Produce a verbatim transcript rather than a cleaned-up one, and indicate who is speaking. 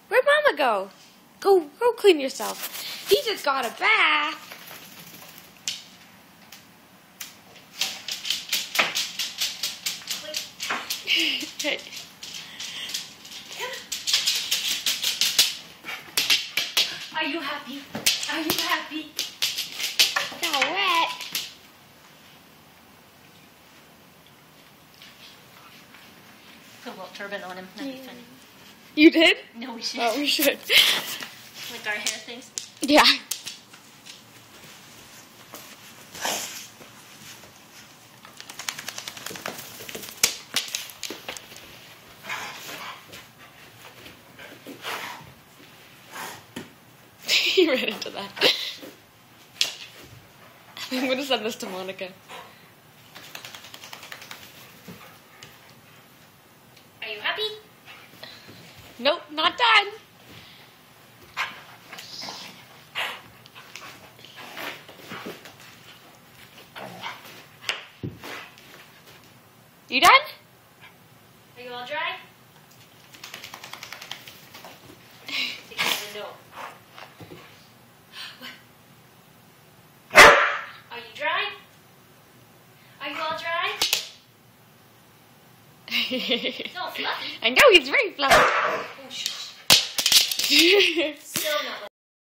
Speaker 1: Where'd Mama go? Go, go clean yourself. He just got a bath.
Speaker 2: Are you happy? Are you happy?
Speaker 1: Got wet.
Speaker 2: Put a little turban on him. That'd be funny.
Speaker 1: You did?
Speaker 2: No, we should.
Speaker 1: Oh, we should.
Speaker 2: Like our hair things.
Speaker 1: Yeah. He ran into that. I'm gonna send this to Monica.
Speaker 2: Are you happy?
Speaker 1: Nope, not done. You done?
Speaker 2: Are you all dry? No. What? Are you dry? Are you all dry? No, fluffy.
Speaker 1: I know, he's very fluffy.
Speaker 2: Oh, shush. Still not